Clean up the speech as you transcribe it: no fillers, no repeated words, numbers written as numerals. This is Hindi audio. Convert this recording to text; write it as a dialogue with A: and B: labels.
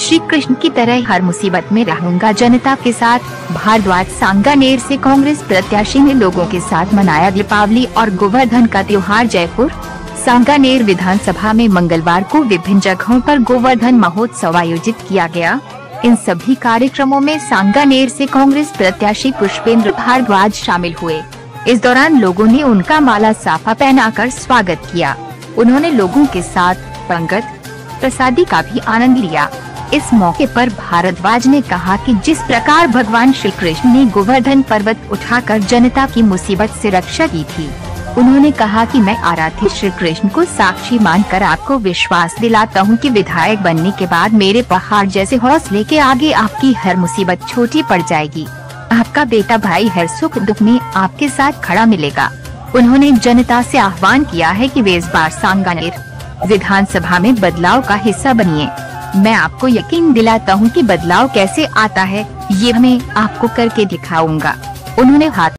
A: श्री कृष्ण की तरह हर मुसीबत में रहूंगा जनता के साथ। भारद्वाज सांगानेर से कांग्रेस प्रत्याशी ने लोगों के साथ मनाया दीपावली और गोवर्धन का त्योहार। जयपुर सांगानेर विधानसभा में मंगलवार को विभिन्न जगहों पर गोवर्धन महोत्सव आयोजित किया गया। इन सभी कार्यक्रमों में सांगानेर से कांग्रेस प्रत्याशी पुष्पेंद्र भारद्वाज शामिल हुए। इस दौरान लोगों ने उनका माला साफा पहनाकर स्वागत किया। उन्होंने लोगों के साथ पंगत प्रसादी का भी आनंद लिया। इस मौके पर भारद्वाज ने कहा कि जिस प्रकार भगवान श्री कृष्ण ने गोवर्धन पर्वत उठाकर जनता की मुसीबत से रक्षा की थी, उन्होंने कहा कि मैं आराध्य श्री कृष्ण को साक्षी मानकर आपको विश्वास दिलाता हूं कि विधायक बनने के बाद मेरे पहाड़ जैसे हौसले के आगे आपकी हर मुसीबत छोटी पड़ जाएगी। आपका बेटा भाई हर सुख दुख में आपके साथ खड़ा मिलेगा। उन्होंने जनता से आह्वान किया है कि वे इस बार सांगानेर विधानसभा में बदलाव का हिस्सा बनिए। मैं आपको यकीन दिलाता हूं कि बदलाव कैसे आता है, ये मैं आपको करके दिखाऊंगा। उन्होंने हाथ